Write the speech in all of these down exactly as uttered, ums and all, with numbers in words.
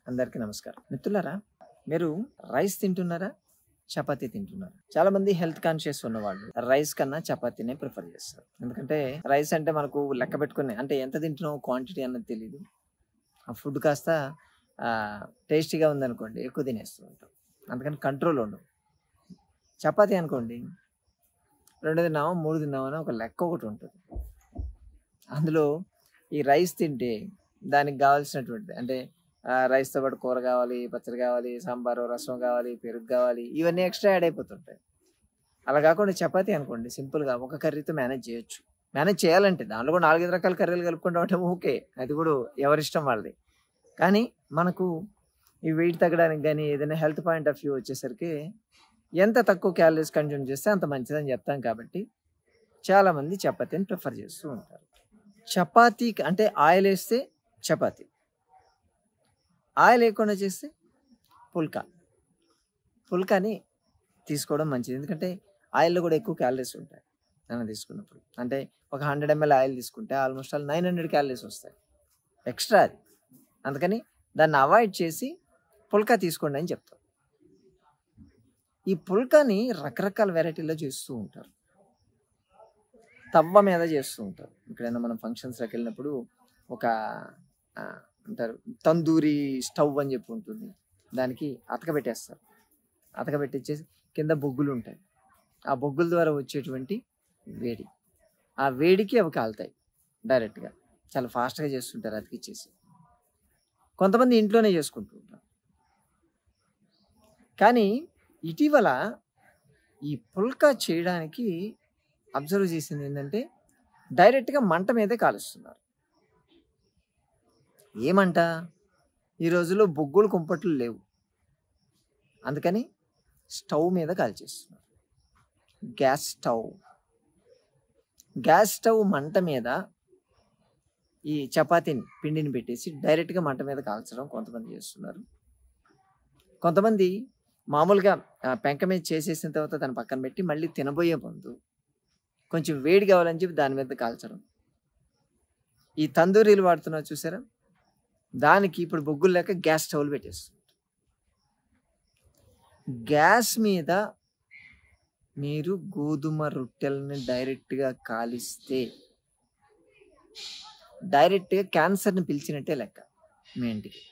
అందరికీ నమస్కారం. మిత్రులారా, మీరు రైస్ తింటున్నారా? చపాతీ తింటున్నారా? చాలా మంది హెల్త్ కాన్షియస్ ఉన్నవాళ్ళు రైస్ కన్నా చపాతీనే ప్రిఫర్ చేస్తారు. ఎందుకంటే రైస్ అంటే మనకు లెక్క పెట్టుకుని అంటే ఎంత తింటున్నావు క్వాంటిటీ అన్నది తెలీదు. ఆ ఫుడ్ కాస్త ఆహ్, టేస్టీగా ఉందనుకోండి ఎక్కువ తినేస్తూ ఉంటాం. అందుకని కంట్రోల్ ఉండదు. చపాతీ అనుకోండి రెండు తిన్నామా, మూడు తిన్నామా అని ఒక లెక్క ఒకటి ఉంటుంది. అందులో ఈ రైస్ తింటే దానికి కావాల్సినటువంటిది అంటే ఆహ్, రైస్‌తో పాటు కూర కావాలి, పచ్చడి కావాలి, సాంబారు, రసం కావాలి, పెరుగు కావాలి, ఇవన్నీ ఎక్స్‌ట్రా యాడ్ అయిపోతుంటాయి. అలా కాకుండా చపాతీ అనుకోండి సింపుల్‌గా ఒక కర్రీతో మేనేజ్ చేయొచ్చు. మేనేజ్ చేయాలంటే దాంట్లో కూడా నాలుగు, ఐదు రకాల కర్రీలు కలుపుకుంటాం అంటే ఓకే. అది కూడా ఎవరిష్టం వాళ్ళది. కానీ మనకు ఈ వెయిట్ తగ్గడానికి గాని, ఏదైనా హెల్త్ పాయింట్ ఆఫ్ వ్యూ వచ్చేసరికి ఎంత తక్కువ క్యాలరీస్ కన్జ్యూమ్ చేస్తే అంత మంచిదని చెప్తాం కాబట్టి చాలామంది చపాతీని ప్రిఫర్ చేస్తూ ఉంటారు. చపాతీకి అంటే ఆయిల్ ఏస్తే చపాతీ. ఆయిల్ ఏయకుండా చేస్తే పుల్కా. పుల్కాని తీసుకోవడం మంచిది. ఎందుకంటే ఆయిల్‌లో కూడా ఎక్కువ క్యాలరీస్ ఉంటాయి. మనం తీసుకున్నప్పుడు. అంటే ఒక వంద ఎంఎల్ ఆయిల్ తీసుకుంటే ఆల్మోస్ట్ ఆల్ తొమ్మిది వందల క్యాలరీస్ వస్తాయి. ఎక్స్‌ట్రా అది. అందుకని దాన్ని అవాయిడ్ చేసి పుల్కా తీసుకోండి అని చెప్తాం. ఈ పుల్కాని రకరకాల వెరైటీలో చేస్తూ ఉంటారు. తవ్వ మీద చేస్తూ ఉంటారు. ఎక్కడైనా మనం ఫంక్షన్స్‌లోకి వెళ్ళినప్పుడు ఒక ఆహ్, అంటారు తందూరి స్టవ్ అని చెప్పి ఉంటుంది. దానికి అతకబెట్టేస్తారు. అతకబెట్టిచ్చేసి కింద బొగ్గులుంటాయి. ఆ బొగ్గుల ద్వారా వచ్చేటువంటి వేడి. ఆ వేడికి అవి కాలుతాయి డైరెక్ట్‌గా. చాలా ఫాస్ట్‌గా చేస్తుంటారు అతికిచ్చేసి. కొంతమంది ఇంట్లోనే చేసుకుంటూ ఉంటారు. కానీ ఇటీవల ఈ పుల్కా చేయడానికి అబ్జర్వ్ చేసింది ఏంటంటే డైరెక్ట్‌గా మంట మీదే కాలుస్తున్నారు. ఏ మంట? ఈ రోజుల్లో బొగ్గులు కుంపట్లు లేవు. అందుకని స్టవ్ మీద కాల్చేస్తున్నారు. Gas stove. గ్యాస్ స్టవ్ మంట మీద ఈ చపాతీని పిండిని పెట్టేసి డైరెక్ట్‌గా మంట మీద కాల్చడం కొంతమంది చేస్తున్నారు. కొంతమంది మామూలుగా ఆహ్, పెంక మీద చేసేసిన తర్వాత దాన్ని పక్కన పెట్టి మళ్ళీ తినబోయే ముందు కొంచెం వేడి కావాలని చెప్పి దాని మీద కాల్చడం. ఈ తందూరీలు వాడుతున్నారు చూసారా? దానికి ఇప్పుడు బొగ్గులు లేక గ్యాస్ స్టవ్‌లు పెట్టేస్తున్నారు. గ్యాస్ మీద మీరు గోధుమ రొట్టెలని డైరెక్ట్‌గా కాలిస్తే డైరెక్ట్‌గా క్యాన్సర్‌ని పిలిచినట్టే లెక్క మీ ఇంటికి.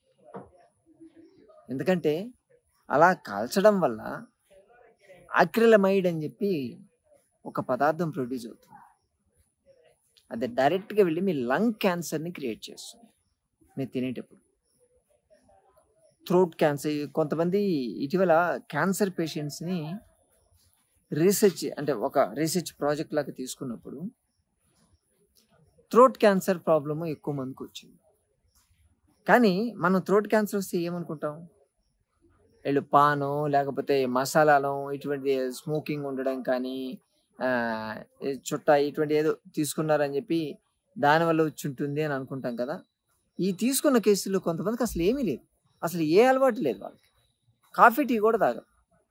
ఎందుకంటే అలా కాల్చడం వల్ల అక్రిలమైడ్ అని చెప్పి ఒక పదార్థం ప్రొడ్యూస్ అవుతుంది. అది డైరెక్ట్‌గా వెళ్ళి మీ లంగ్ క్యాన్సర్‌ని క్రియేట్ చేస్తుంది. మీరు తినేటప్పుడు. థ్రోట్ క్యాన్సర్ కొంతమంది ఇటీవల క్యాన్సర్ పేషెంట్స్‌ని రీసెర్చ్ అంటే ఒక రీసెర్చ్ ప్రాజెక్ట్ లాగా తీసుకున్నప్పుడు థ్రోట్ క్యాన్సర్ ప్రాబ్లమ్ ఎక్కువ మందికి వచ్చింది. కానీ మనం థ్రోట్ క్యాన్సర్ వస్తే ఏమనుకుంటాం? వీళ్ళు పానో లేకపోతే మసాలాలో ఇటువంటి స్మోకింగ్ ఉండడం కానీ ఆహ్, చుట్ట ఇటువంటి ఏదో తీసుకున్నారని చెప్పి దానివల్ల వచ్చుంటుంది అని అనుకుంటాం కదా! ఈ తీసుకున్న కేసుల్లో కొంతమందికి అసలు ఏమీ లేదు. అసలు ఏ అలవాటు లేదు వాళ్ళకి. కాఫీ, టీ కూడా తాగరు.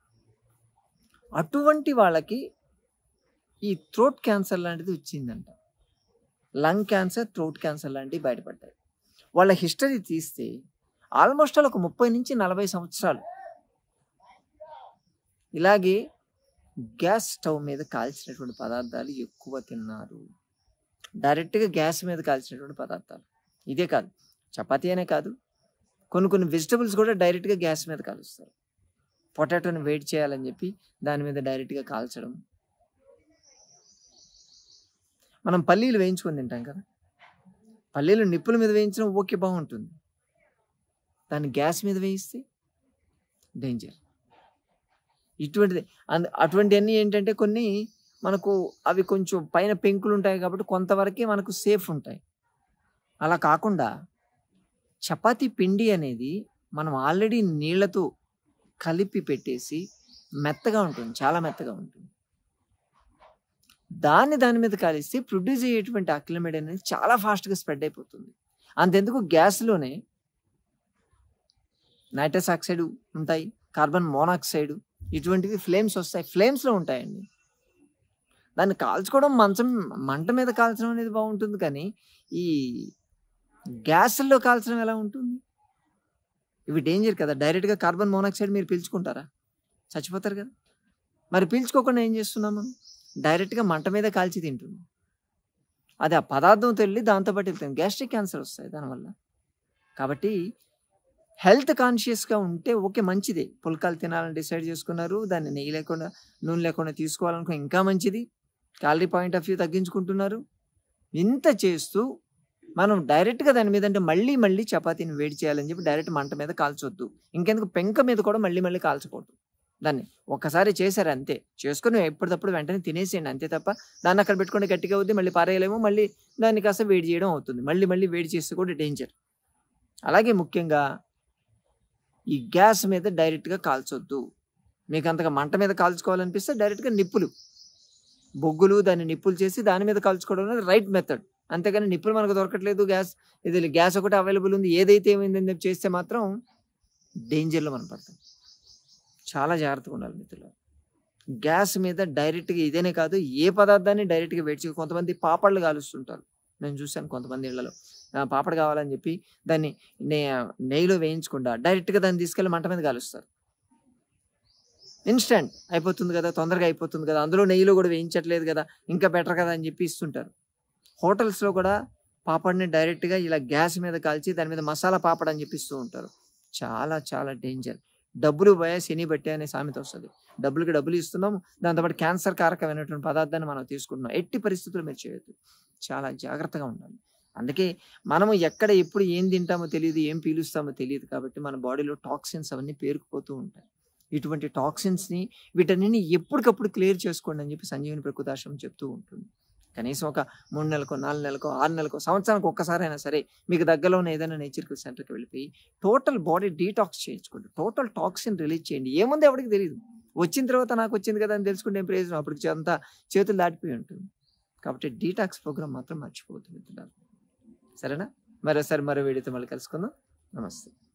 అటువంటి వాళ్ళకి ఈ థ్రోట్ క్యాన్సర్ లాంటిది వచ్చిందంట. లంగ్ క్యాన్సర్, థ్రోట్ క్యాన్సర్ లాంటివి బయటపడ్డాయి. వాళ్ళ హిస్టరీ తీస్తే ఆల్మోస్ట్ ఆల్ ఒక ముప్పై నుంచి నలభై సంవత్సరాలు ఇలాగే గ్యాస్ స్టవ్ మీద కాల్చినటువంటి పదార్థాలు ఎక్కువ తిన్నారు. డైరెక్ట్‌గా గ్యాస్ మీద కాల్చినటువంటి పదార్థాలు. ఇదే కాదు. చపాతీ అనే కాదు. కొన్ని కొన్ని వెజిటబుల్స్ కూడా డైరెక్ట్‌గా గ్యాస్ మీద కాలుస్తారు. పొటాటోని వేడి చేయాలని చెప్పి దాని మీద డైరెక్ట్‌గా కాల్చడం. మనం పల్లీలు వేయించుకొని తింటాం కదా! పల్లీలు నిప్పుల మీద వేయించడం ఓకే బావుంటుంది. దాన్ని గ్యాస్ మీద వేయిస్తే డేంజర్. ఇటువంటిది అండ్ అటువంటియన్నీ ఏంటంటే కొన్ని మనకు అవి కొంచెం పైన పెంకులుంటాయి కాబట్టి కొంతవరకే మనకు సేఫ్ ఉంటాయి. అలా కాకుండా చపాతీ పిండి అనేది మనం ఆల్రెడీ నీళ్ళతో కలిపి పెట్టేసి మెత్తగా ఉంటుంది. చాలా మెత్తగా ఉంటుంది. దాన్ని దాని మీద కాలిస్తే ప్రొడ్యూస్ అయ్యేటువంటి అక్రిలమైడ్ అనేది చాలా ఫాస్ట్‌గా స్ప్రెడ్ అయిపోతుంది. అంతెందుకు గ్యాస్‌లోనే నైట్రస్ ఆక్సైడ్ ఉంటాయి. కార్బన్ మోనాక్సైడ్ ఇటువంటివి ఫ్లేమ్స్ వస్తాయి. ఫ్లేమ్స్‌లో ఉంటాయండి. దాన్ని కాల్చుకోవడం మంచం మంట మీద కాల్చడం అనేది బావుంటుంది కానీ, ఈ గ్యాసుల్లో కాల్చడం ఎలా ఉంటుంది? ఇవి డేంజర్ కదా! డైరెక్ట్‌గా కార్బన్ మోనాక్సైడ్ మీరు పీల్చుకుంటారా? చచ్చిపోతారు కదా! మరి పీల్చుకోకుండా ఏం చేస్తున్నాం మనం? డైరెక్ట్‌గా మంట మీద కాల్చి తింటున్నాం. అది ఆ పదార్థంతో ఎళ్లి దాంతో పాటు వెళ్తుంది. గ్యాస్ట్రిక్ క్యాన్సర్ వస్తాయి దానివల్ల. కాబట్టి హెల్త్ కాన్షియస్‌గా ఉంటే ఓకే మంచిదే. పుల్కాలు తినాలని డిసైడ్ చేసుకున్నారు. దాన్ని నెయ్యి లేకుండా, నూనె లేకుండా తీసుకోవాలనుకో ఇంకా మంచిది. క్యాలరీ పాయింట్ ఆఫ్ వ్యూ తగ్గించుకుంటున్నారు. ఇంత చేస్తూ మనం డైరెక్ట్‌గా దాని మీద అంటే మళ్ళీ మళ్ళీ చపాతీని వేడి చేయాలని చెప్పి డైరెక్ట్ మంట మీద కాల్చొద్దు. ఇంకెందుకు పెంక మీద కూడా మళ్ళీ మళ్ళీ కాల్చకూడదు. దాన్ని ఒక్కసారి చేశారు అంతే. చేసుకొని ఎప్పటిదప్పుడు వెంటనే తినేసేయండి అంతే తప్ప దాన్ని అక్కడ పెట్టుకుంటే గట్టిగా అవుద్ది. మళ్ళీ పారేయలేము. మళ్ళీ దాన్ని కాస్త వేడి చేయడం అవుతుంది. మళ్ళీ మళ్ళీ వేడి చేస్తే కూడా డేంజర్. అలాగే ముఖ్యంగా ఈ గ్యాస్ మీద డైరెక్ట్‌గా కాల్చొద్దు. మీకు అంతగా మంట మీద కాల్చుకోవాలనిపిస్తే డైరెక్ట్‌గా నిప్పులు, బొగ్గులు దాన్ని నిప్పులు చేసి దాని మీద కాల్చుకోవడం అనేది రైట్ మెథడ్. అంతేగాని నిప్పులు మనకు దొరకట్లేదు. గ్యాస్ ఇది గ్యాస్ ఒకటే అవైలబుల్ ఉంది. ఏదైతే ఏమైందని చెప్పి చేస్తే మాత్రం డేంజర్‌లో మనం పడతాం. చాలా జాగ్రత్తగా ఉండాలి మిత్రులారా. గ్యాస్ మీద డైరెక్ట్‌గా ఇదేనే కాదు ఏ పదార్థాన్ని డైరెక్ట్‌గా వేడి చేయ కొంతమంది పాపడ్లు కాలుస్తుంటారు. నేను చూసాను కొంతమంది ఇళ్లలో. ఆహ్, పాపడ్ కావాలని చెప్పి దాన్ని నె నెయ్యిలో వేయించకుండా డైరెక్ట్‌గా దాన్ని తీసుకెళ్ళి మంట మీద కాలుస్తారు. ఇన్‌స్టాంట్ అయిపోతుంది కదా! తొందరగా అయిపోతుంది కదా! అందులో నెయ్యిలో కూడా వేయించట్లేదు కదా! ఇంకా బెటర్ కదా! అని చెప్పి ఇస్తుంటారు. హోటల్స్‌లో కూడా పాపడ్‌ని డైరెక్ట్‌గా ఇలా గ్యాస్ మీద కాల్చి దాని మీద మసాలా పాపడ్ అని చెప్పి ఇస్తూ ఉంటారు. చాలా చాలా డేంజర్. డబ్బులు పోయా శని బట్టే అనే సామెత వస్తది. డబ్బులకి డబ్బులు ఇస్తున్నాం. దాంతో పాటు క్యాన్సర్ కారకమైనటువంటి పదార్థాన్ని మనం తీసుకుంటున్నాం. ఎట్టి పరిస్థితుల్లో మీరు చేయొద్దు. చాలా జాగ్రత్తగా ఉండాలి. అందుకే మనము ఎక్కడ ఎప్పుడు ఏం తింటామో తెలీదు. ఏం పీలుస్తామో తెలీదు. కాబట్టి మన బాడీలో టాక్సిన్స్ అవన్నీ పేరుకుపోతూ ఉంటాయి. ఇటువంటి టాక్సిన్స్‌ని వీటన్నిటిని ఎప్పటికప్పుడు క్లియర్ చేసుకోండి అని చెప్పి సంజీవని ప్రకృతాశ్రమం చెప్తూ ఉంటుంది. కనీసం ఒక మూడు నెలలకో, నాలుగు నెలలకో, ఆరు నెలలకో, సంవత్సరానికి ఒక్కసారైనా సరే మీకు దగ్గరలో ఉన్న ఏదైనా నేచర్ సెంటర్‌కి వెళ్ళిపోయి టోటల్ బాడీ డీటాక్స్ చేయించుకోండి. టోటల్ టాక్సిన్ రిలీజ్ చేయండి. ఏముందో ఎవడికి తెలీదు. వచ్చిన తర్వాత నాకొచ్చింది కదా! అని తెలుసుకుంటే ఏం ప్రయోజనం? అప్పటికి అంతా చేతులు దాటిపోయి ఉంటుంది. కాబట్టి డీటాక్స్ ప్రోగ్రామ్ మాత్రం మర్చిపోవద్దు మిత్రులారా. సరేనా? మరోసారి మరో వీడియోతో మళ్ళీ కలుసుకుందాం. నమస్తే.